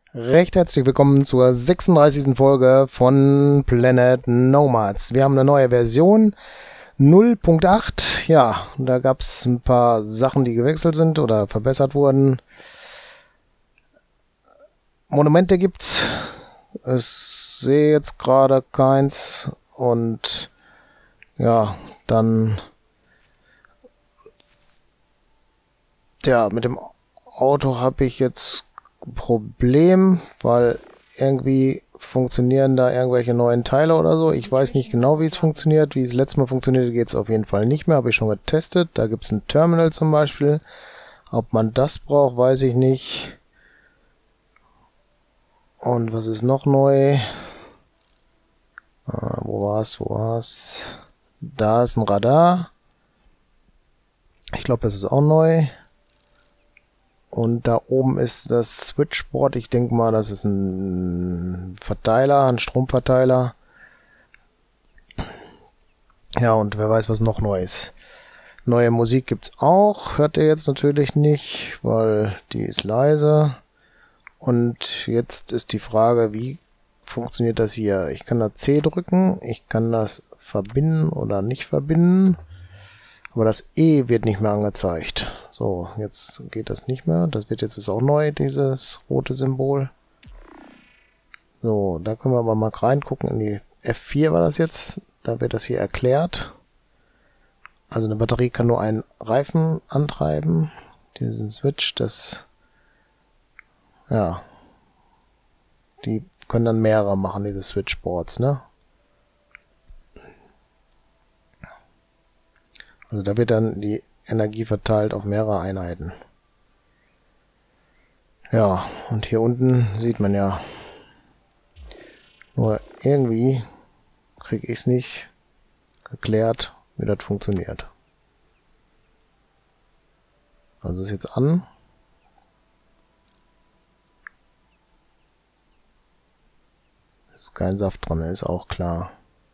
Recht herzlich willkommen zur 36. Folge von Planet Nomads. Wir haben eine neue Version 0.8. Ja, da gab es ein paar Sachen, die gewechselt sind oder verbessert wurden. Monumente gibt's. Ich sehe jetzt gerade keins. Und ja, dann mit dem Auto habe ich jetzt Problem, weil irgendwie funktionieren da irgendwelche neuen Teile oder so. Ich weiß nicht genau, wie es funktioniert. Wie es letztes Mal funktionierte, geht es auf jeden Fall nicht mehr. Habe ich schon getestet. Da gibt es ein Terminal zum Beispiel. Ob man das braucht, weiß ich nicht. Und was ist noch neu? Wo war's? Da ist ein Radar. Ich glaube, das ist auch neu. Und da oben ist das Switchboard. Ich denke mal, das ist ein Verteiler, ein Stromverteiler. Ja, und wer weiß, was noch neu ist. Neue Musik gibt's auch. Hört ihr jetzt natürlich nicht, weil die ist leise. Und jetzt ist die Frage, wie funktioniert das hier? Ich kann da C drücken. Ich kann das verbinden oder nicht verbinden. Aber das E wird nicht mehr angezeigt. So, jetzt geht das nicht mehr. Das wird jetzt auch neu, dieses rote Symbol. So, da können wir aber mal reingucken. In die F4 war das jetzt. Da wird das hier erklärt. Also eine Batterie kann nur einen Reifen antreiben. Diesen Switch, ja. Die können dann mehrere machen, diese Switchboards, ne? Also da wird dann die Energie verteilt auf mehrere Einheiten. Ja, und hier unten sieht man ja, nur irgendwie kriege ich es nicht geklärt, wie das funktioniert. Also ist jetzt an. Ist kein Saft dran, ist auch klar.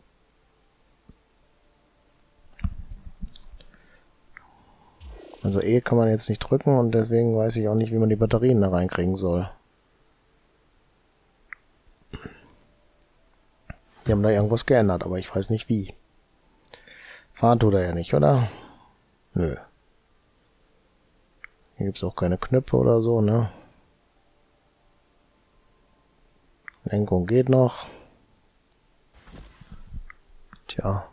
Also E kann man jetzt nicht drücken und deswegen weiß ich auch nicht, wie man die Batterien da reinkriegen soll. Die haben da irgendwas geändert, aber ich weiß nicht wie. Fahren tut er ja nicht, oder? Nö. Hier gibt es auch keine Knöpfe oder so, ne? Lenkung geht noch. Tja.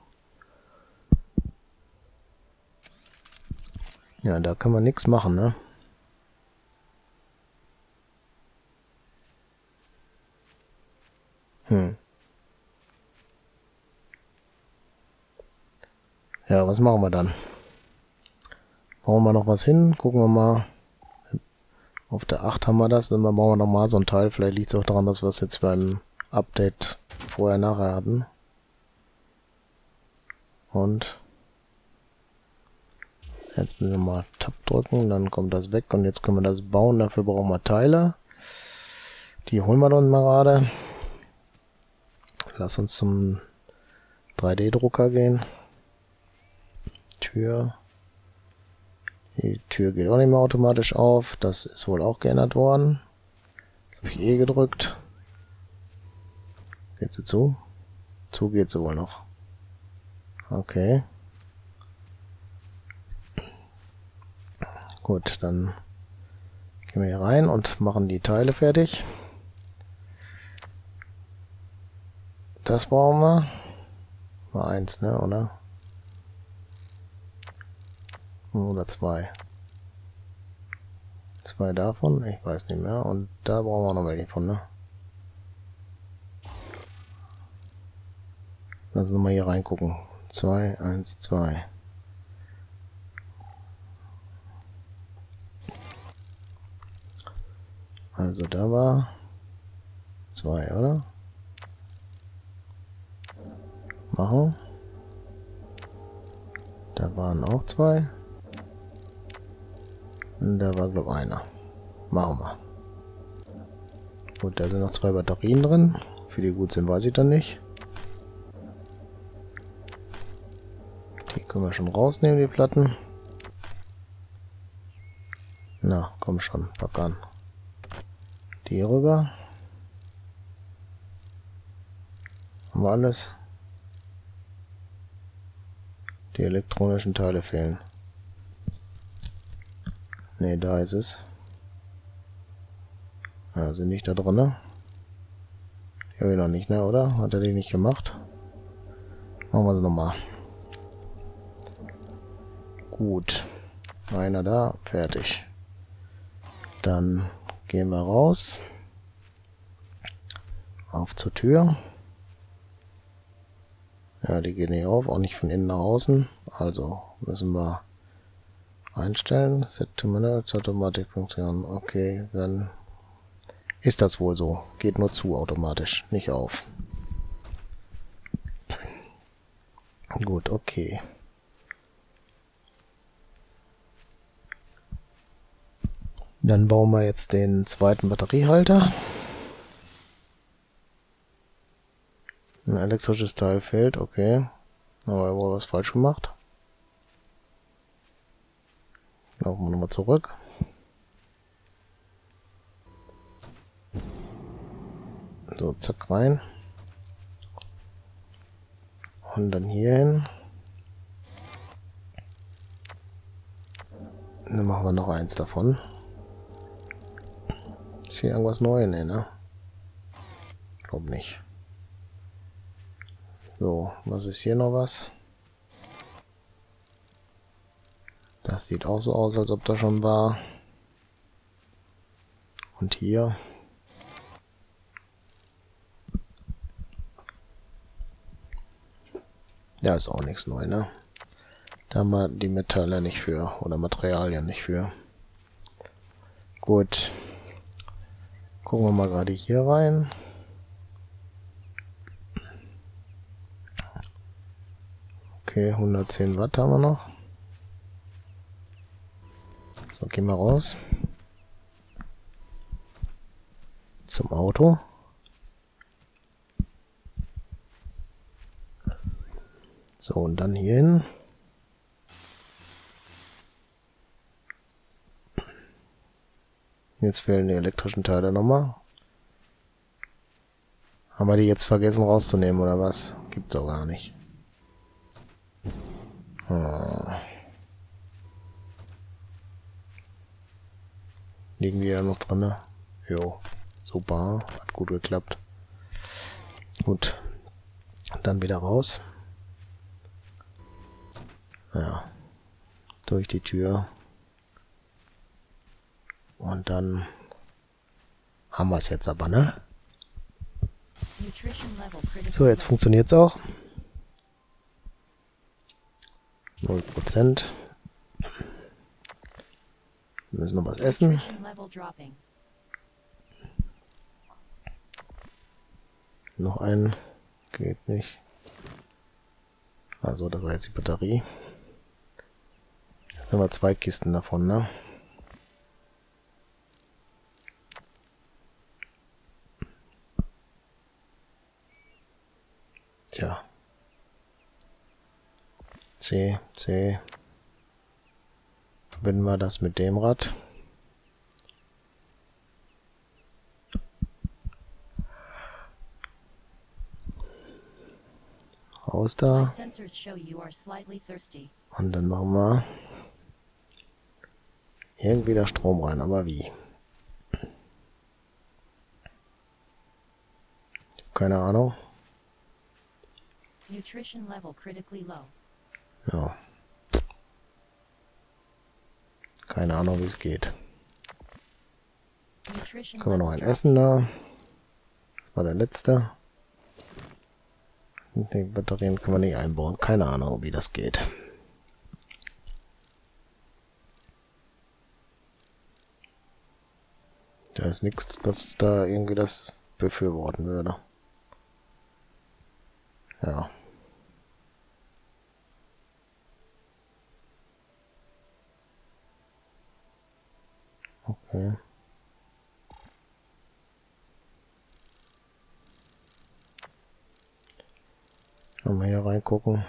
Ja, da kann man nichts machen, ne? Ja, was machen wir dann? Bauen wir noch was hin? Gucken wir mal. Auf der 8 haben wir das, dann bauen wir nochmal so ein Teil. Vielleicht liegt es auch daran, dass wir es jetzt beim Update vorher-nachher hatten. Und jetzt müssen wir mal Tab drücken, dann kommt das weg und jetzt können wir das bauen. Dafür brauchen wir Teile. Die holen wir uns mal gerade. Lass uns zum 3D-Drucker gehen. Tür. Die Tür geht auch nicht mehr automatisch auf. Das ist wohl auch geändert worden. Jetzt habe ich E gedrückt. Geht sie zu? Zu geht sie wohl noch. Okay. Gut, dann gehen wir hier rein und machen die Teile fertig. Das brauchen wir. Mal 1, ne, oder? Oder 2. 2 davon, ich weiß nicht mehr. Und da brauchen wir noch welche von, ne? Lass uns mal hier reingucken. 2, 1, 2. Also da war 2, oder? Machen. Da waren auch 2. Und da war, glaube ich, einer. Machen wir. Gut, da sind noch 2 Batterien drin. Für die gut sind, weiß ich dann nicht. Die können wir schon rausnehmen, die Platten. Na, komm schon, pack an. Die rüber. Haben wir alles? Die elektronischen Teile fehlen. Ne, da ist es. Ja, sind nicht da drin, ne? Die habe ich noch nicht, ne, oder? Hat er die nicht gemacht? Machen wir sie nochmal. Gut. Einer da, fertig. Dann gehen wir raus. Auf zur Tür. Ja, die geht nicht auf, auch nicht von innen nach außen. Also müssen wir einstellen. Set to Manage Automatic Funktion. Okay, dann ist das wohl so. Geht nur zu automatisch, nicht auf. Gut, okay. Dann bauen wir jetzt den zweiten Batteriehalter. Ein elektrisches Teil fehlt, okay. Aber wir wohl was falsch gemacht. Laufen wir nochmal zurück. So, zack, rein. Und dann hier hin. Dann machen wir noch eins davon. Ist hier irgendwas Neues? Nee, ne? Glaub nicht. So, was ist hier noch was? Das sieht auch so aus, als ob da schon war. Und hier. Ja, ist auch nichts neu, ne? Da haben wir die Metalle nicht für. Oder Materialien nicht für. Gut. Gucken wir mal gerade hier rein. Okay, 110 Watt haben wir noch. So, gehen wir raus. Zum Auto. So, und dann hier hin. Jetzt fehlen die elektrischen Teile nochmal. Haben wir die jetzt vergessen rauszunehmen, oder was? Gibt's auch gar nicht. Liegen die ja noch drin, ne? Jo, super. Hat gut geklappt. Gut. Dann wieder raus. Ja. Durch die Tür. Und dann haben wir es jetzt aber, ne? So, jetzt funktioniert es auch. 0%. Wir müssen noch was essen. Noch ein. Geht nicht. Also, da war jetzt die Batterie. Jetzt haben wir 2 Kisten davon, ne? Tja. C. Verbinden wir das mit dem Rad. Raus da. Und dann machen wir irgendwie da Strom rein, aber wie? Keine Ahnung. Ja. Keine Ahnung, wie es geht. Können wir noch ein Essen da? Das war der letzte. Die Batterien können wir nicht einbauen. Keine Ahnung, wie das geht. Da ist nichts, was da irgendwie das befürworten würde. Ja. Okay. Mal hier reingucken.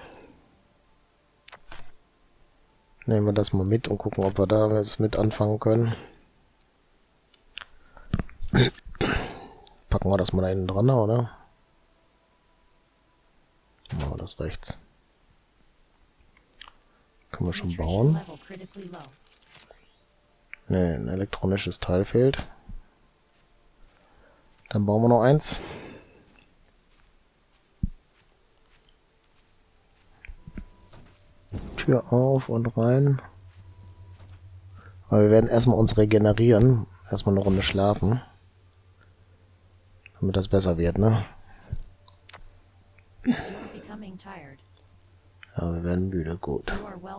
Nehmen wir das mal mit und gucken, ob wir da jetzt mit anfangen können. packen wir das mal da hinten dran, oder? Oh, das rechts. Können wir schon bauen. Ne, ein elektronisches Teil fehlt. Dann bauen wir noch eins. Tür auf und rein. Aber wir werden erstmal uns regenerieren. Erstmal eine Runde schlafen. Damit das besser wird, ne? Ja, wir werden müde, gut.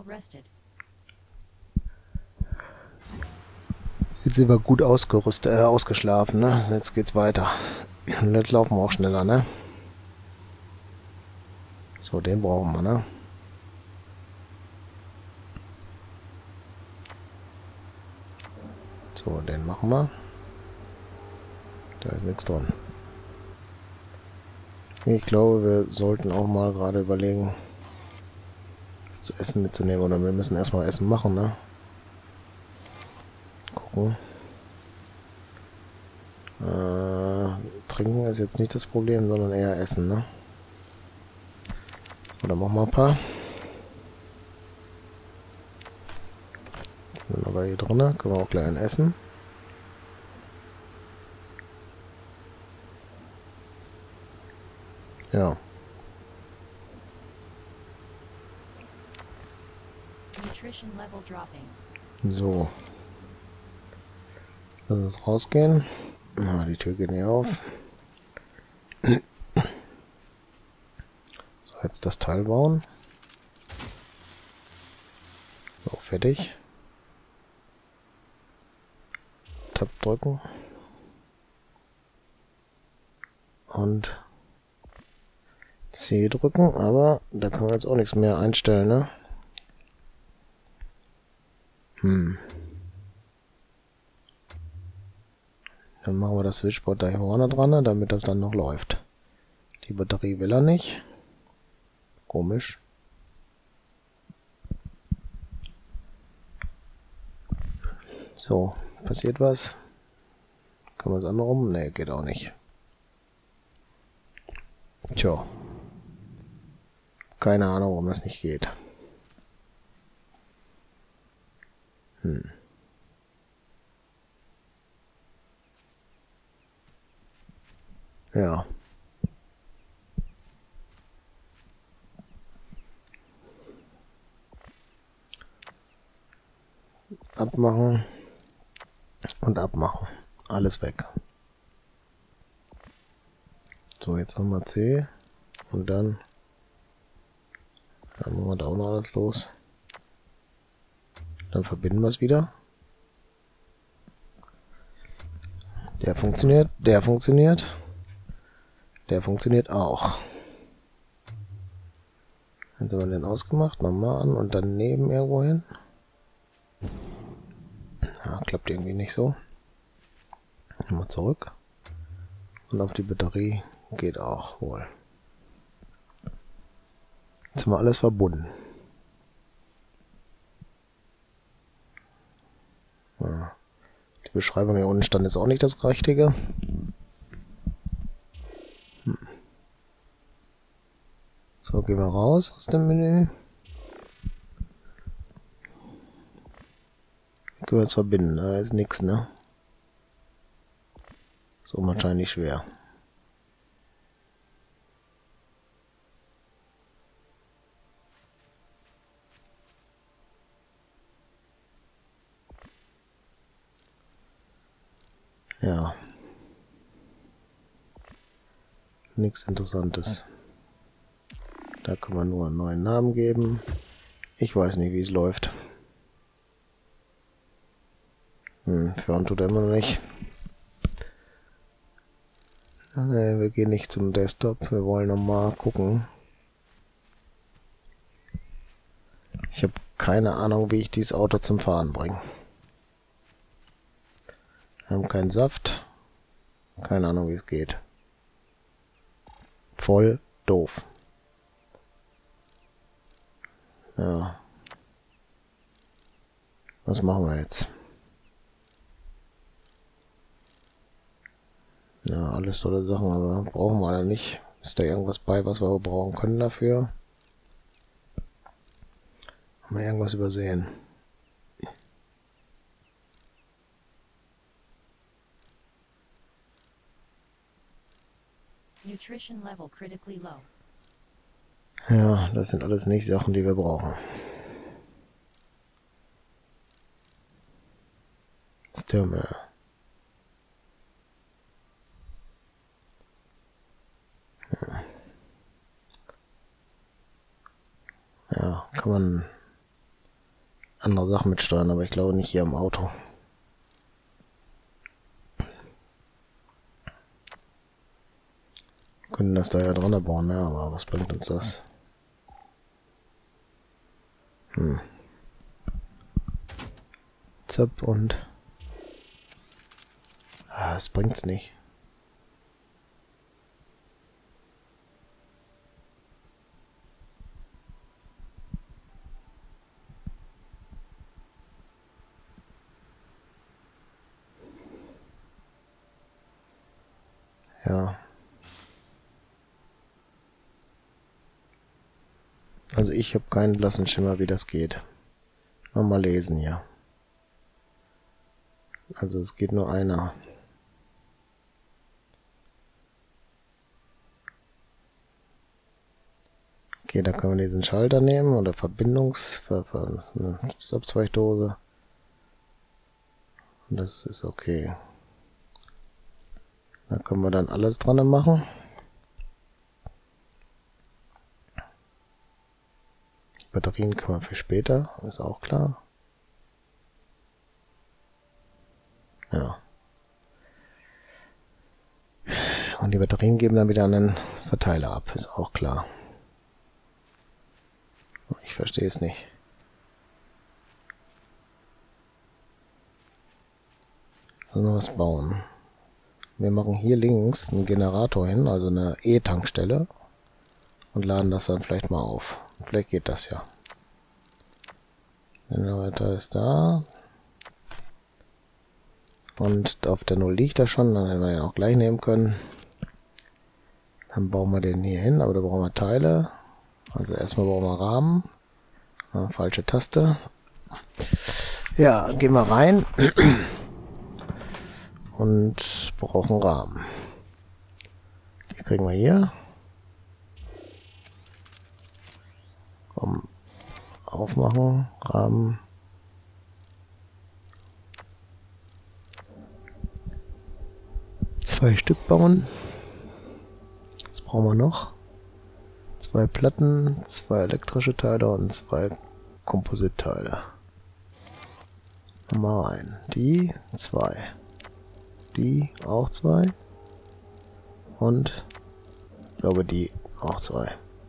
Jetzt sind wir gut ausgerüstet, ausgeschlafen, ne? Jetzt geht's weiter. Und jetzt laufen wir auch schneller, ne? So, den brauchen wir, ne? So, den machen wir. Da ist nichts dran. Ich glaube, wir sollten auch mal gerade überlegen, was zu essen mitzunehmen. Oder wir müssen erstmal Essen machen, ne? Gucken. Trinken ist jetzt nicht das Problem, sondern eher Essen, ne? So, dann machen wir ein paar. Sind aber hier drin, können wir auch gleich ein essen. Ja. So. Lass uns rausgehen. Ah, die Tür geht nicht auf. So, jetzt das Teil bauen. So, fertig. Tab drücken. Und C drücken, aber da können wir jetzt auch nichts mehr einstellen, ne? Dann machen wir das Switchboard da hier vorne dran, ne, damit das dann noch läuft. Die Batterie will er nicht. Komisch. So, passiert was? Kann man das andere rum? Ne, geht auch nicht. Tja. Keine Ahnung, warum das nicht geht. Ja. Abmachen und abmachen. Alles weg. So, jetzt nochmal C und dann machen wir da auch noch alles los. Dann verbinden wir es wieder. Der funktioniert, der funktioniert. Der funktioniert auch. Jetzt haben wir den ausgemacht, nochmal an und dann neben irgendwo hin. Ja, klappt irgendwie nicht so. Nochmal zurück. Und auf die Batterie geht auch wohl. Jetzt haben wir alles verbunden. Ja. Die Beschreibung hier unten stand jetzt auch nicht das Richtige. So, gehen wir raus aus dem Menü. Können wir jetzt verbinden, da ist nichts, ne? So wahrscheinlich schwer. Ja. Nichts Interessantes. Da kann man nur einen neuen Namen geben. Ich weiß nicht, wie es läuft. Führen tut er immer noch nicht. Ne, wir gehen nicht zum Desktop. Wir wollen nochmal gucken. Ich habe keine Ahnung, wie ich dieses Auto zum Fahren bringe. Wir haben keinen Saft. Keine Ahnung, wie es geht. Voll doof. Ja. Was machen wir jetzt? Ja, alles tolle Sachen, aber brauchen wir da nicht. Ist da irgendwas bei, was wir brauchen können dafür? Haben wir irgendwas übersehen? Nutrition level critically low. Ja, das sind alles nicht Sachen, die wir brauchen. Stürme. Ja, kann man andere Sachen mitsteuern, aber ich glaube nicht hier im Auto. Können das da ja dran bauen, ja, aber was bringt uns das? Zap und... Ah, es bringt's nicht. Ja. Also ich habe keinen blassen Schimmer, wie das geht. Mal lesen hier. Also es geht nur einer. Okay, da kann man diesen Schalter nehmen oder Stabzweigdose. Und das ist okay. Da können wir dann alles dran machen. Batterien kann man für später, ist auch klar. Ja. Und die Batterien geben dann wieder an den Verteiler ab, ist auch klar. Ich verstehe es nicht. Also noch was bauen. Wir machen hier links einen Generator hin, also eine E-Tankstelle. Und laden das dann vielleicht mal auf. Vielleicht geht das ja. Generator ist da. Und auf der 0 liegt er schon, dann hätten wir den auch gleich nehmen können. Dann bauen wir den hier hin, aber da brauchen wir Teile. Also erstmal brauchen wir Rahmen. Ja, falsche Taste. Ja, gehen wir rein. Und brauchen Rahmen. Die kriegen wir hier. Komm, aufmachen, Rahmen. Zwei Stück bauen. Was brauchen wir noch? 2 Platten, 2 elektrische Teile und 2 Kompositteile. Mal rein. Die 2. Die auch 2. Und ich glaube die auch 2.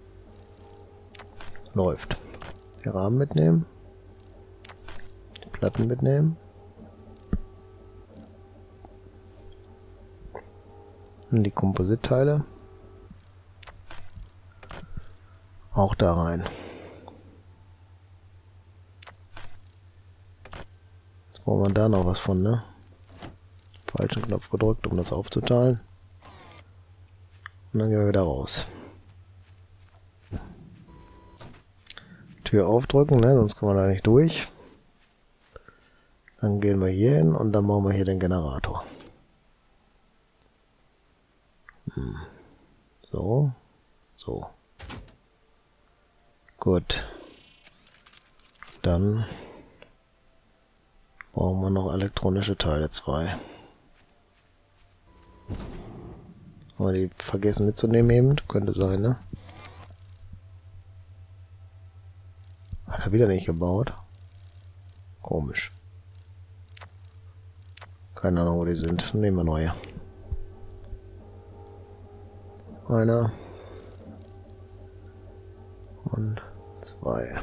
Läuft. Die Rahmen mitnehmen. Die Platten mitnehmen. Und die Kompositteile. Auch da rein. Jetzt brauchen wir da noch was von, ne? Falschen Knopf gedrückt, um das aufzuteilen. Und dann gehen wir wieder raus. Tür aufdrücken, ne? Sonst kommen wir da nicht durch. Dann gehen wir hier hin und dann machen wir hier den Generator. So. So. Gut. Dann brauchen wir noch elektronische Teile 2. Haben wir die vergessen mitzunehmen eben? Könnte sein, ne? Hat er wieder nicht gebaut? Komisch. Keine Ahnung, wo die sind. Nehmen wir neue. Einer. Und 2.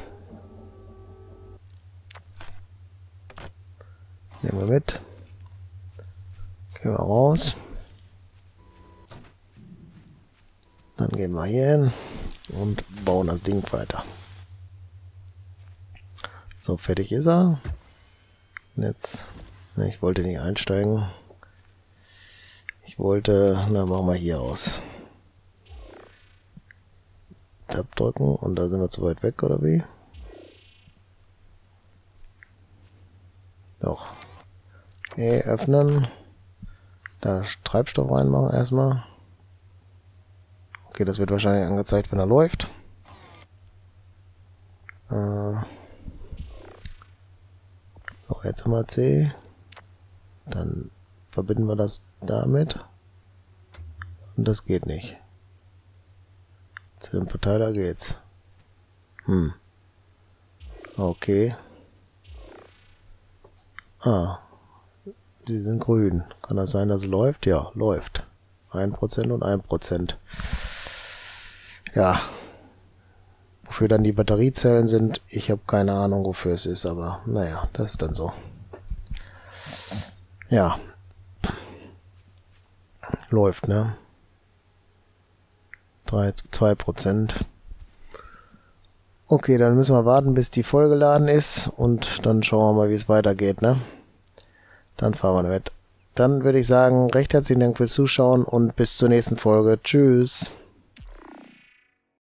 Nehmen wir mit. Gehen wir raus. Dann gehen wir hier hin und bauen das Ding weiter. So, fertig ist er. Jetzt, ne, ich wollte nicht einsteigen. Ich wollte, na, machen wir hier aus. Tab drücken und da sind wir zu weit weg, oder wie? Doch. Okay, öffnen. Da Treibstoff reinmachen erstmal. Okay, das wird wahrscheinlich angezeigt, wenn er läuft. So, jetzt haben wir C. Dann verbinden wir das damit. Und das geht nicht. Zu dem Verteiler geht's. Okay. Die sind grün. Kann das sein, dass es läuft? Ja, läuft. 1% und 1%. Ja. Wofür dann die Batteriezellen sind, ich habe keine Ahnung, wofür es ist, aber naja, das ist dann so. Ja. Läuft, ne? 2%. Okay, dann müssen wir warten, bis die vollgeladen ist und dann schauen wir mal, wie es weitergeht, ne? Dann fahren wir mit. Dann würde ich sagen, recht herzlichen Dank fürs Zuschauen und bis zur nächsten Folge. Tschüss.